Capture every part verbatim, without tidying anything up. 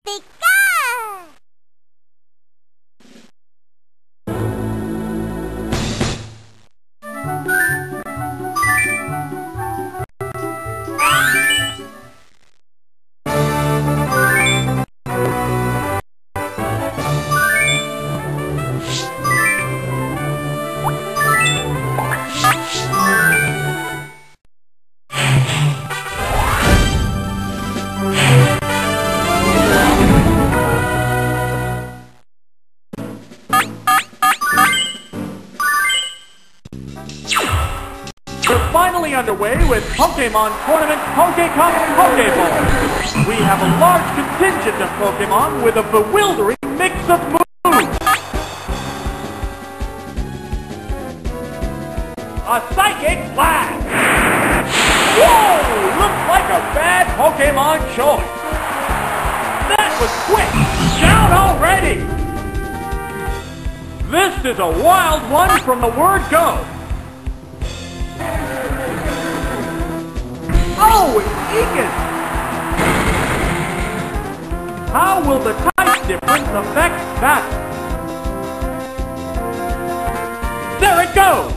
Finally underway with Pokemon Tournament Pokecup Pokeball. We have a large contingent of Pokemon with a bewildering mix of moves. A Psychic Blast! Whoa! Looks like a bad Pokemon choice. That was quick! Down already! This is a wild one from the word go. Oh, it's Egan! How will the type difference affect that? There it goes!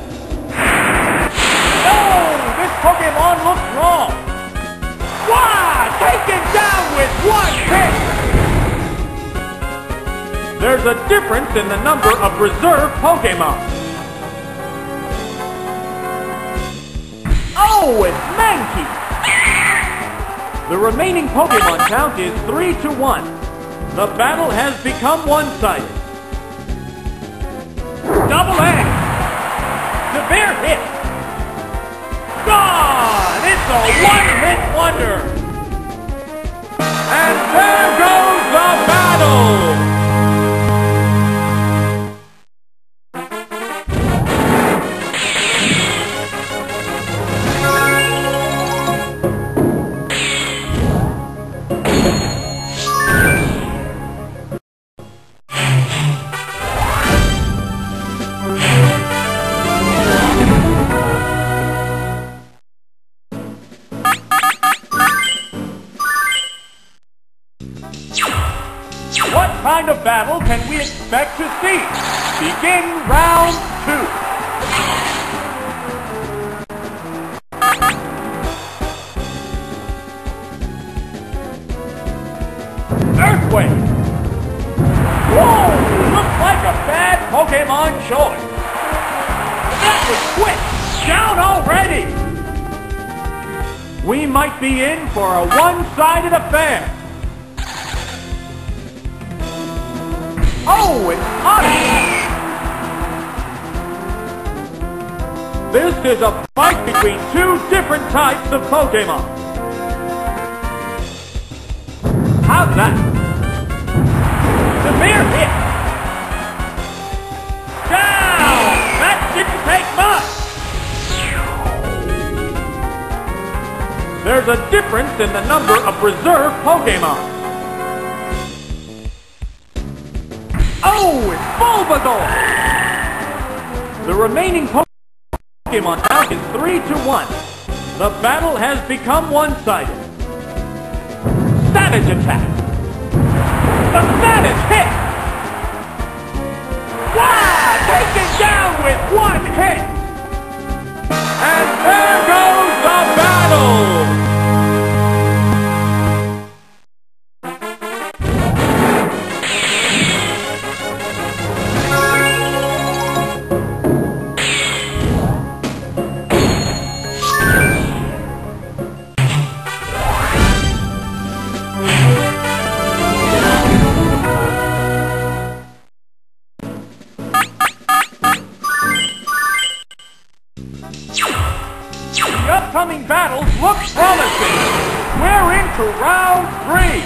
Oh, this Pokemon looks wrong! Wow! Taken down with one hit! There's a difference in the number of reserve Pokemon. Oh, it's Mankey! The remaining Pokemon count is three to one. The battle has become one-sided. Double edge! Severe hit! Gone! It's a one-hit wonder! And there goes the battle! What kind of battle can we expect to see? Begin round two. Earthquake! Whoa! Looks like a bad Pokemon choice. That was quick! Down already! We might be in for a one-sided affair. Oh, it's Odyssey! This is a fight between two different types of Pokemon. How's that? Severe hit! Down! That didn't take much! There's a difference in the number of reserve Pokemon. Oh, it's Bulbasaur! The remaining Pokemon count is three to one. The battle has become one-sided. Savage attack! The Savage hit! Wow! Taken down with one hit! And there goes the battle! The upcoming battles look promising. We're into round three.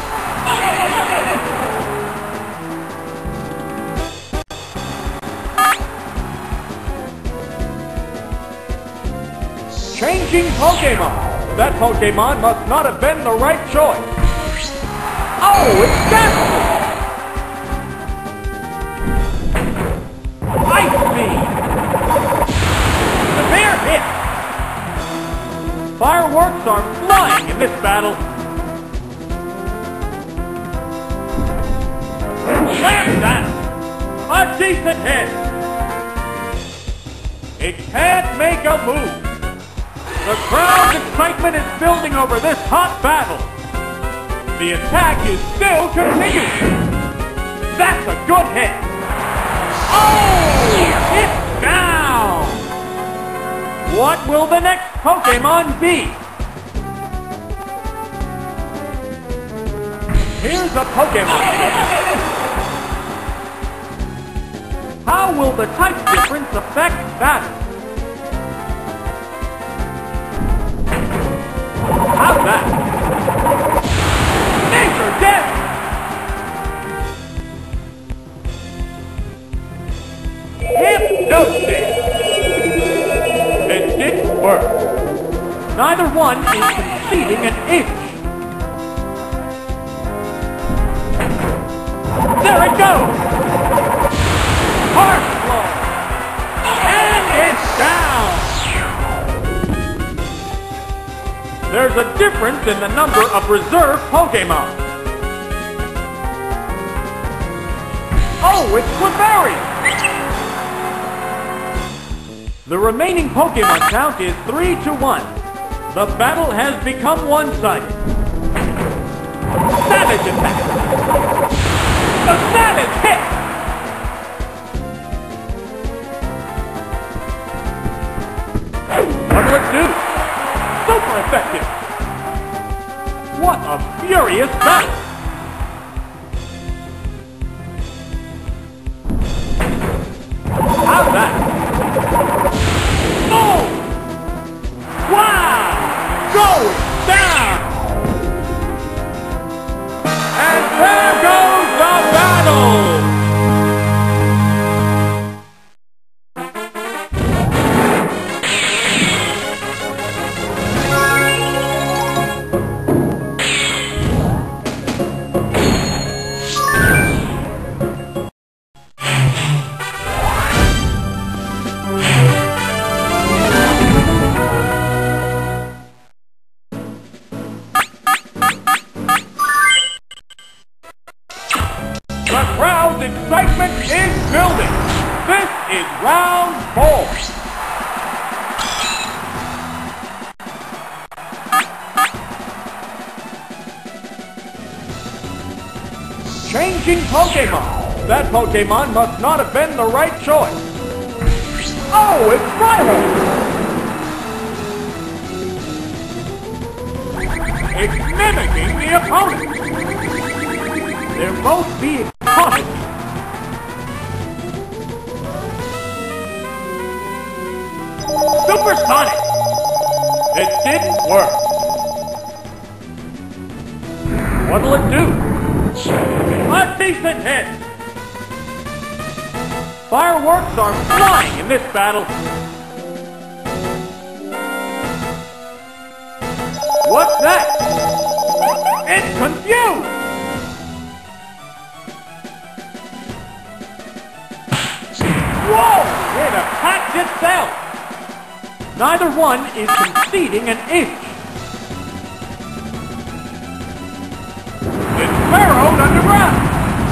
Changing Pokemon. That Pokemon must not have been the right choice. Oh, it's Gastly! Ice Beam! Severe hit! Fireworks are flying in this battle. Slam down! A decent hit! It can't make a move. The crowd's excitement is building over this hot battle. The attack is still continuing. That's a good hit. Oh! It's down! What will the next Pokemon be? Here's a Pokemon. How will the type difference affect battle? How's that? Nature death! Hypnosis! It didn't work. Neither one is conceding an inch. There it goes! Hard blow! And it's down! There's a difference in the number of reserve Pokemon. Oh, it's Clefairy! The remaining Pokemon count is three to one. The battle has become one-sided. Savage attack! The Savage hit! What will it do? Super effective! What a furious battle! How's that? Oh! Wow! Going down! And there goes the battle! The crowd's excitement is building. This is round four. Changing Pokemon. That Pokemon must not have been the right choice. Oh, it's Rhyhorn! It's mimicking the opponent. They're both being cautious. Supersonic! It didn't work. What'll it do? A decent hit! Fireworks are flying in this battle. What's that? It's confused! Whoa! It attacked itself! Neither one is conceding an inch. It's burrowed underground.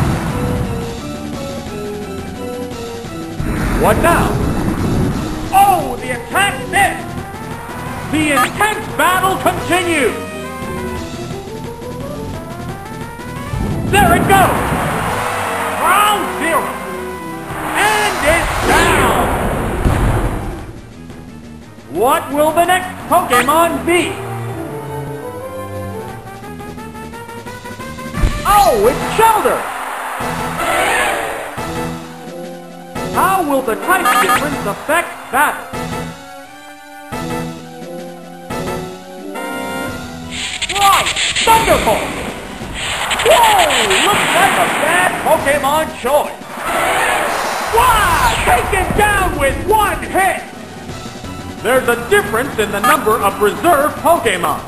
What now? Oh, the attack missed! The intense battle continues! There it goes! Round zero! And it's down! What will the next Pokemon be? Oh, it's Shelter! How will the type difference affect battle? Right! Thunderbolt! Whoa! Looks like a bad Pokemon choice! Wow! Taken down with one hit! There's a difference in the number of reserve Pokemon.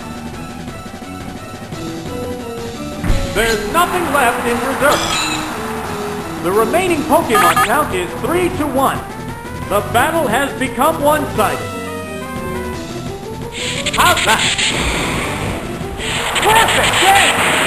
There's nothing left in reserve. The remaining Pokemon count is three to one. The battle has become one-sided. How's that? Perfect game!